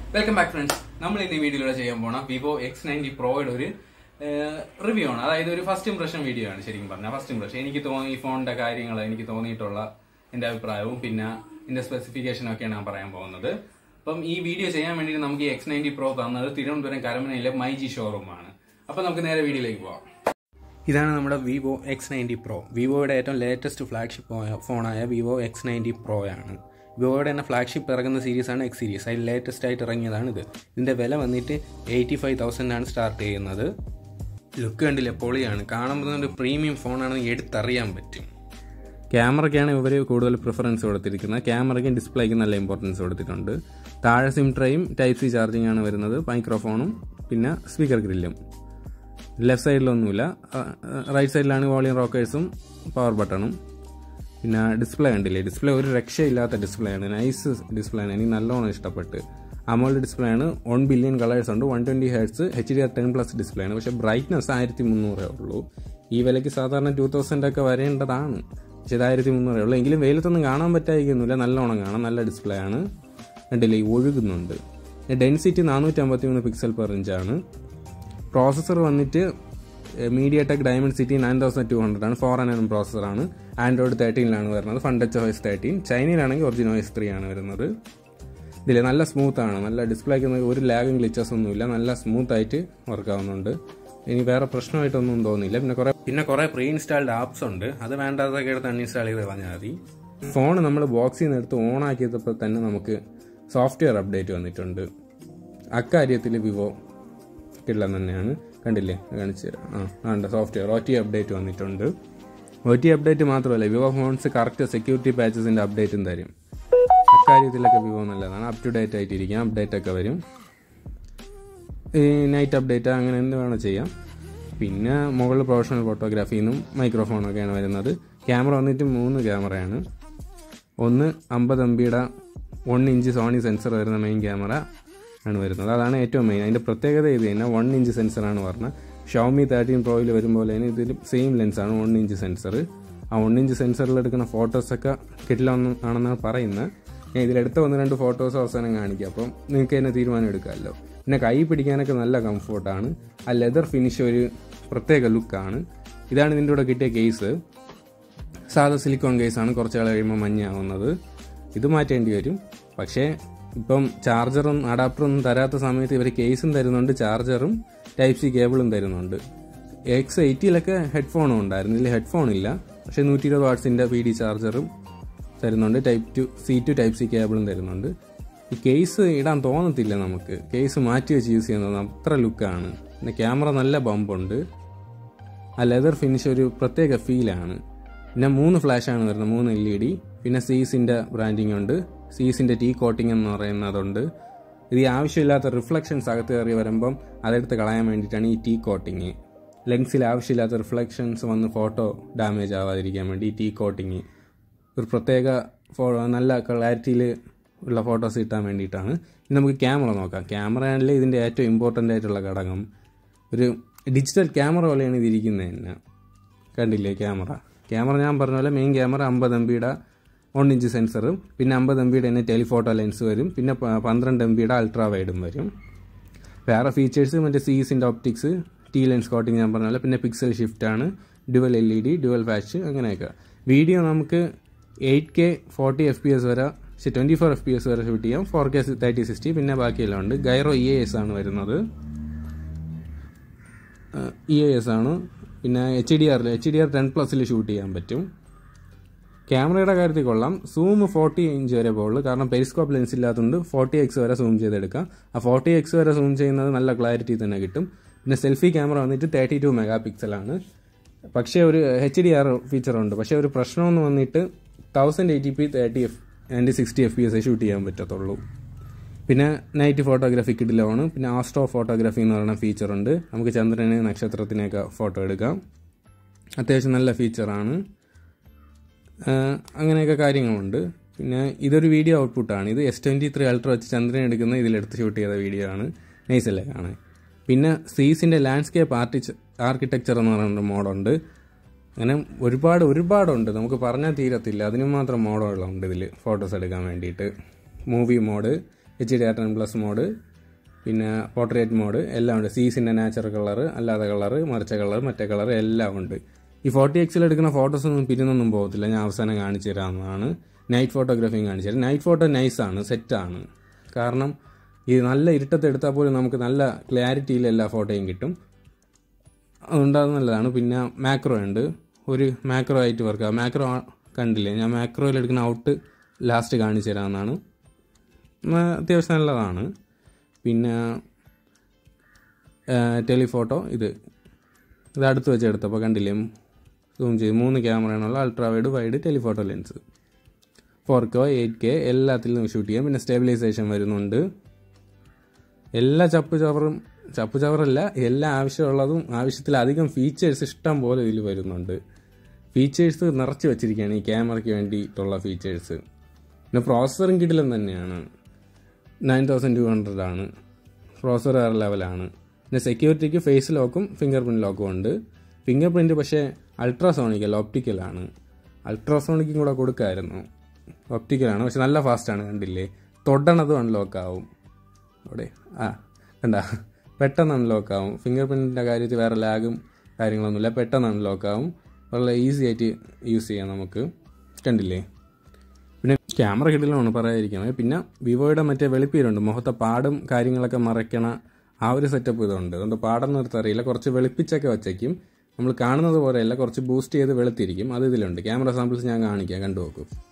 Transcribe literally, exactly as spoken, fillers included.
Welcome back, friends. We will see the Vivo X ninety Pro uh, review. That is a first impression video. First impression. I thought phone I thought the specification of the video is X ninety Pro my showroom. Now we will video. This is our Vivo X ninety Pro. Vivo is the latest flagship phone Vivo X ninety Pro. Vivo is a flagship series and X series. The latest is the eighty-five thousand start. Look at the premium phone. Camera is very good preference. Camera display is very important. SIM tray, Type-C charging, microphone, and speaker grill. Left side, right side volume rockers, power button. Display display is a display. Nice display. AMOLED display one billion colors and one hundred twenty hertz H D R ten plus display. But brightness is one thousand three hundred. This is two thousand variant. This is one thousand three hundred. This is display. Density four fifty-three pixels per inch. Processor is MediaTek Dimensity nine thousand two hundred, four nanometer processor. Android thirteen, Fundtouch O S thirteen, China Origin O S three. This is smooth. The display is lagging glitches. It is smooth. Work Any better question I don't know. There pre-installed apps. That's why we install the phone. We box on software update. That's Vivo. Kandile and software O T update vannittundu. O T update മാത്രമല്ല Vivo phones correct security patches ന്റെ update ഉം തരും. അക്കാര്യത്തിലൊക്കെ Vivo നല്ലതാണ്. up to date ആയിട്ടിരിക്കാം. update ഒക്കെ വരും. ഈ night update അങ്ങനെ എന്ത് വേണം ചെയ്യാം. പിന്നെ മുകളിൽ പ്രൊഫഷണൽ ഫോട്ടോഗ്രാഫിനും മൈക്രോഫോൺ ഒക്കെയാണ് വരുന്നത്. ക്യാമറ വന്നിട്ട് മൂന്ന് ക്യാമറയാണ്. ഒന്ന് fifty M B യുടെ one inch Sony സെൻസർ വരുന്ന മെയിൻ ക്യാമറ ആണ് വരുന്നത്. അതാണ് ഏറ്റവും മെയിൻ. അതിന്റെ പ്രത്യേകത ഇത് തന്നെ one inch സെൻസർ ആണ് പറഞ്ഞത്. Xiaomi thirteen Pro യിൽ വരുമ്പോൾ തന്നെ ഇതിൽ സെയിം ലെൻസ് ആണ് one inch സെൻസർ. ആ one inch സെൻസറിൽ എടുക്കുന്ന ഫോട്ടോസ് ഒക്കെ കിട്ടില്ലെന്ന് ആണെന്നാണ് പറയുന്നത്. ഞാൻ ഇതിൽ എടുത്ത ഒന്ന് രണ്ട് ഫോട്ടോസ് അവസാനം കാണിക്കാം. അപ്പം നിങ്ങൾക്ക് തന്നെ തീരുമാനം എടുക്കാമല്ലോ. പിന്നെ കൈ പിടിക്കാനൊക്കെ നല്ല കംഫർട്ടാണ്. ആ ലെതർ ഫിനിഷ് ഒരു പ്രത്യേക ലുക്കാണ്. ഇതാണ് ഇതിൻ്റെ കൂടെ കിട്ടിയ കേസ്. സാധാ സിലിക്കോൺ കേസാണ്. കുറച്ച് നാൾ കഴിയുമ്പോൾ മഞ്ഞാവുന്നത്. ഇത് മാറ്റേണ്ടി വരും. പക്ഷേ ഇപ്പം ചാർജറും അഡാപ്റ്ററും തരാത്ത സമയത്ത് ഇവർ കേസും തരുന്നുണ്ട്, ചാർജറും ടൈപ്പ് സി കേബിളും തരുന്നുണ്ട്. എക്സ് എയ്റ്റിയിലൊക്കെ ഹെഡ്ഫോണും ഉണ്ടായിരുന്നു. ഇതിൽ ഹെഡ്ഫോൺ ഇല്ല. പക്ഷേ നൂറ്റി ഇരുപത് വാട്ട്സിൻ്റെ പി ഡി ചാർജറും തരുന്നുണ്ട്. Type to C to type C കേബിളും തരുന്നുണ്ട്. ഈ കേസ് ഇടാൻ തോന്നത്തില്ല നമുക്ക്. കേസ് മാറ്റി വെച്ച് യൂസ് ചെയ്യുന്നത് അത്ര ലുക്കാണ്. പിന്നെ ക്യാമറ നല്ല ബമ്പുണ്ട്. ആ ലെതർ ഫിനിഷ് ഒരു പ്രത്യേക ഫീലാണ്. പിന്നെ മൂന്ന് ഫ്ലാഷാണ് വരുന്നത്, മൂന്ന് എൽ ഇ ഡി. പിന്നെ സീസിൻ്റെ ബ്രാൻഡിങ് ഉണ്ട്. സീസിൻ്റെ ടീ കോട്ടിംഗ് എന്ന് പറയുന്നതുണ്ട്. ഇത് ഈ ആവശ്യമില്ലാത്ത റിഫ്ലക്ഷൻസ് അകത്ത് കയറി വരുമ്പം അതെടുത്ത് കളയാൻ വേണ്ടിയിട്ടാണ് ഈ ടീ കോട്ടിങ്. ലെൻസിൽ ആവശ്യമില്ലാത്ത റിഫ്ലക്ഷൻസ് വന്ന് ഫോട്ടോ ഡാമേജ് ആവാതിരിക്കാൻ വേണ്ടി ഈ ടീ കോട്ടിങ് ഒരു പ്രത്യേക ഫോ നല്ല ക്ലാരിറ്റിയിൽ ഉള്ള ഫോട്ടോസ് കിട്ടാൻ വേണ്ടിയിട്ടാണ്. ഇനി നമുക്ക് ക്യാമറ നോക്കാം. ക്യാമറയാണല്ലേ ഇതിൻ്റെ ഏറ്റവും ഇമ്പോർട്ടൻ്റ് ആയിട്ടുള്ള ഘടകം. ഒരു ഡിജിറ്റൽ ക്യാമറ പോലെയാണ് ഇതിരിക്കുന്നത് തന്നെ. കണ്ടില്ലേ ക്യാമറ? ക്യാമറ ഞാൻ പറഞ്ഞ പോലെ main camera fifty M B യുടെ one inch സെൻസറും പിന്നെ fifty M B യുടെ തന്നെ ടെലിഫോട്ടോ ലെൻസ് വരും. പിന്നെ twelve M B യുടെ അൾട്രാ വൈഡും വരും. വേറെ ഫീച്ചേഴ്സ് മറ്റേ സീസിൻ്റെ ഒപ്റ്റിക്സ്, ടി ലെൻസ് കോട്ടിങ് ഞാൻ പറഞ്ഞ പോലെ, പിന്നെ പിക്സൽ ഷിഫ്റ്റ് ആണ്, dual L E D, dual flash, അങ്ങനെയൊക്കെ. വീഡിയോ നമുക്ക് eight K forty F P S വരെ twenty four F P S വരെ ഷൂട്ട് ചെയ്യാം. ഫോർ കെ തേർട്ടി സിക്സ്റ്റി പിന്നെ ബാക്കിയെല്ലാം ഉണ്ട്. ഗൈറോ ഇ എ എസ് ആണ് വരുന്നത്. ഇ എ എസ് ആണ്. പിന്നെ എച്ച് ഡി ആറിൽ എച്ച് ഡി ആർ ടെൻ പ്ലസിൽ ഷൂട്ട് ചെയ്യാൻ പറ്റും. ക്യാമറയുടെ കാര്യത്തിൽ കൊള്ളാം. സൂം ഫോർട്ടി ഇഞ്ച് വരെ പോകുള്ളൂ. കാരണം പെരിസ്കോപ്പ് ലെൻസ് ഇല്ലാത്തതുകൊണ്ട് ഫോർട്ടി എക്സ് വരെ സൂം ചെയ്തെടുക്കാം. ആ ഫോർട്ടി എക്സ് വരെ സൂം ചെയ്യുന്നത് നല്ല ക്ലാരിറ്റി തന്നെ കിട്ടും. പിന്നെ സെൽഫി ക്യാമറ വന്നിട്ട് തേർട്ടി ടു മെഗാ പിക്സലാണ്. പക്ഷേ ഒരു എച്ച് ഡി ആർ ഫീച്ചറുണ്ട്. പക്ഷേ ഒരു പ്രശ്നമെന്ന് വന്നിട്ട് thousand eighty P thirty F and sixty F P S shoot ചെയ്യാൻ പറ്റത്തുള്ളൂ. പിന്നെ നൈറ്റ് ഫോട്ടോഗ്രാഫി കിഡിലാണ്. പിന്നെ ആസ്ട്രോ ഫോട്ടോഗ്രാഫി എന്ന് പറയുന്ന ഫീച്ചറുണ്ട്. നമുക്ക് ചന്ദ്രനെ നക്ഷത്രത്തിനെയൊക്കെ ഫോട്ടോ എടുക്കാം. അത്യാവശ്യം നല്ല ഫീച്ചറാണ്. അങ്ങനെയൊക്കെ കാര്യങ്ങളുണ്ട്. പിന്നെ ഇതൊരു വീഡിയോ ഔട്ട്പുട്ടാണ്. ഇത് എസ് ട്വൻറ്റി ത്രീ അൾട്ര വെച്ച് ചന്ദ്രൻ എടുക്കുന്ന ഇതിലെടുത്ത് ഷൂട്ട് ചെയ്ത വീഡിയോ ആണ്. നൈസല്ലേ കാണാൻ. പിന്നെ സീസിൻ്റെ ലാൻഡ്സ്കേപ്പ് ആർട്ടി ആർക്കിടെക്ചർ എന്ന് പറയുന്ന മോഡുണ്ട്. അങ്ങനെ ഒരുപാട് ഒരുപാടുണ്ട്, നമുക്ക് പറഞ്ഞാൽ തീരത്തില്ല. അതിന് മാത്രം മോഡുകളുണ്ട് ഇതിൽ ഫോട്ടോസ് എടുക്കാൻ വേണ്ടിയിട്ട്. Movie mode, H D R ten plus mode, പിന്നെ പോർട്രേറ്റ് മോഡ് എല്ലാം ഉണ്ട്. സീസിൻ്റെ നാച്ചുറൽ കളർ, അല്ലാതെ കളർ, മറിച്ച കളർ, മറ്റേ കളർ എല്ലാം ഉണ്ട്. ഈ ഫോർട്ടി എക്സിൽ എടുക്കുന്ന ഫോട്ടോസൊന്നും പിരിഞ്ഞൊന്നും പോകത്തില്ല. ഞാൻ അവസാനം കാണിച്ചു തരാവുന്നതാണ്. നൈറ്റ് ഫോട്ടോഗ്രാഫിയും കാണിച്ചു തരാം. നൈറ്റ് ഫോട്ടോ നൈസാണ്, സെറ്റാണ്. കാരണം ഈ നല്ല ഇരുട്ടത്ത് എടുത്താൽ പോലും നമുക്ക് നല്ല ക്ലാരിറ്റിയിൽ എല്ലാ ഫോട്ടോയും കിട്ടും. അതുകൊണ്ട് അത് നല്ലതാണ്. പിന്നെ മാക്രോ ഉണ്ട്, ഒരു മാക്രോ ആയിട്ട് വർക്ക് ആകും. മാക്രോ കണ്ടില്ലേ, ഞാൻ മാക്രോയിൽ എടുക്കുന്ന ഔട്ട് ലാസ്റ്റ് കാണിച്ചു തരാമെന്നാണ്. അത്യാവശ്യം നല്ലതാണ്. പിന്നെ ടെലിഫോട്ടോ, ഇത് ഇത് അടുത്ത് വെച്ച് എടുത്തപ്പോൾ കണ്ടില്ലേ, സൂം ചെയ്ത് മൂന്ന് ക്യാമറയാണുള്ള ultra wide wide telephoto lens. Four K eight K എല്ലാത്തിലും ഷൂട്ട് ചെയ്യാം. പിന്നെ സ്റ്റെബിലൈസേഷൻ വരുന്നുണ്ട്. എല്ലാ ചപ്പ് ചവറും ചപ്പ് ചവറല്ല എല്ലാ ആവശ്യമുള്ളതും ആവശ്യത്തിലധികം ഫീച്ചേഴ്സ് ഇഷ്ടം പോലെ ഇതിൽ വരുന്നുണ്ട്. ഫീച്ചേഴ്സ് നിറച്ച് വെച്ചിരിക്കുകയാണ് ഈ ക്യാമറയ്ക്ക് വേണ്ടിയിട്ടുള്ള ഫീച്ചേഴ്സ്. പിന്നെ പ്രോസസ്സറും കിടിലം തന്നെയാണ്. നയൻ തൗസൻഡ് ടു ഹൺഡ്രഡ് ആണ് പ്രോസസ്സർ, വേറെ ലെവലാണ്. പിന്നെ സെക്യൂരിറ്റിക്ക് ഫേസ് ലോക്കും ഫിംഗർ പ്രിൻറ്റ് ലോക്കും ഉണ്ട്. ഫിംഗർ പ്രിൻറ്റ് പക്ഷേ അൾട്രാസോണിക്കല്ല, ഒപ്റ്റിക്കലാണ്. അൾട്രാസോണിക്കും കൂടെ കൊടുക്കാമായിരുന്നു. ഒപ്റ്റിക്കലാണ്, പക്ഷെ നല്ല ഫാസ്റ്റാണ്. കണ്ടില്ലേ, തൊടണതും അൺലോക്ക് ആവും. അവിടെ ആ കണ്ട, പെട്ടെന്ന് അൺലോക്ക് ആവും. ഫിംഗർ പ്രിൻറ്റിൻ്റെ കാര്യത്തിൽ വേറെ ലാഗും കാര്യങ്ങളൊന്നുമില്ല, പെട്ടെന്ന് അൺലോക്ക് ആവും. വളരെ ഈസി ആയിട്ട് യൂസ് ചെയ്യാം നമുക്ക്. കണ്ടില്ലേ, പിന്നെ ക്യാമറ കിട്ടില്ലാണ് പറയാതിരിക്കുന്നത്. പിന്നെ വിവോയുടെ മറ്റേ വെളുപ്പീരുണ്ട്, മുഖത്തെ പാടും കാര്യങ്ങളൊക്കെ മറയ്ക്കണ ആ ഒരു സെറ്റപ്പ് ഇതുണ്ട്. അതുകൊണ്ട് പാടം നിർത്തറിയില്ല, കുറച്ച് വെളുപ്പിച്ചൊക്കെ വച്ചേക്കും. നമ്മൾ കാണുന്നത് പോലെയല്ല, കുറച്ച് ബൂസ്റ്റ് ചെയ്ത് വെളുത്തിരിക്കും. അത് ഇതിലുണ്ട്. ക്യാമറ സാമ്പിൾസ് ഞാൻ കാണിക്കാം, കണ്ടു നോക്കും.